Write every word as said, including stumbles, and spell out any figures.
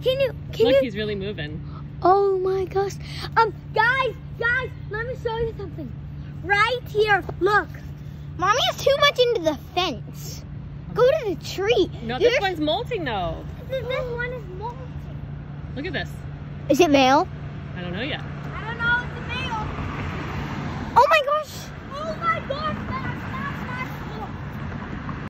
Can you, can Look, you? he's really moving. Oh my gosh. Um, guys, guys, let me show you something. Right here, look. Mommy is too much into the fence. Go to the tree. No, There's, this one's molting though. This, this one is molting. Look at this. Is it male? I don't know yet. I don't know, it's a male. Oh my gosh. Oh my gosh.